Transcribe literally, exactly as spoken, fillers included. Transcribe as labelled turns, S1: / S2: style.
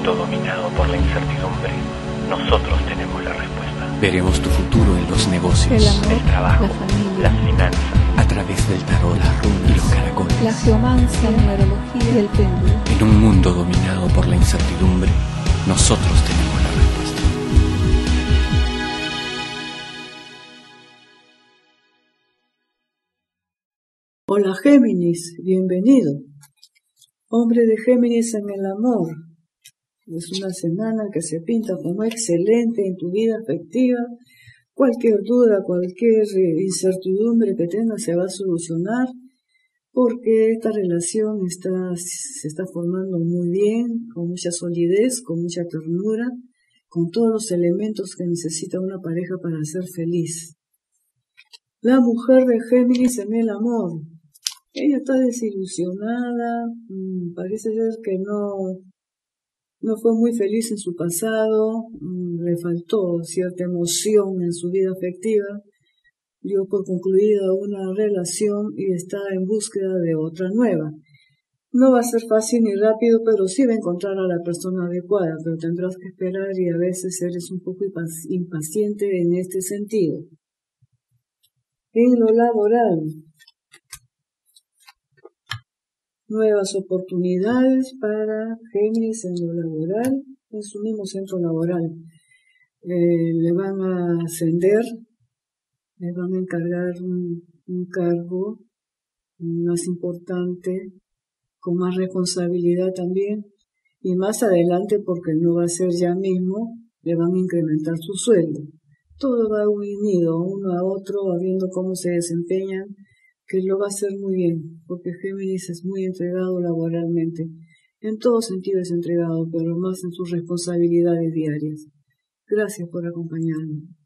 S1: mundo dominado por la incertidumbre, nosotros tenemos la respuesta.
S2: Veremos tu futuro en los negocios,
S3: el amor,
S1: el trabajo,
S3: la familia,
S1: las finanzas,
S2: a través del tarot, la runa y los caracoles.
S3: la geomancia, la numerología y el péndulo.
S2: En un mundo dominado por la incertidumbre, nosotros tenemos la respuesta.
S4: Hola Géminis, bienvenido. Hombre de Géminis en el amor. Es una semana que se pinta como excelente en tu vida afectiva. Cualquier duda, cualquier incertidumbre que tengas se va a solucionar porque esta relación está, se está formando muy bien, con mucha solidez, con mucha ternura, con todos los elementos que necesita una pareja para ser feliz. La mujer de Géminis en el amor. Ella está desilusionada, parece ser que no, no fue muy feliz en su pasado, le faltó cierta emoción en su vida afectiva, dio por concluida una relación y está en búsqueda de otra nueva. No va a ser fácil ni rápido, pero sí va a encontrar a la persona adecuada, pero tendrás que esperar y a veces eres un poco impaciente en este sentido. En lo laboral, nuevas oportunidades para Géminis en lo laboral, en su mismo centro laboral. Eh, le van a ascender, le van a encargar un, un cargo más importante, con más responsabilidad también, y más adelante, porque no va a ser ya mismo, le van a incrementar su sueldo. Todo va unido uno a otro, viendo cómo se desempeñan, que lo va a hacer muy bien, porque Géminis es muy entregado laboralmente. En todo sentido es entregado, pero más en sus responsabilidades diarias. Gracias por acompañarme.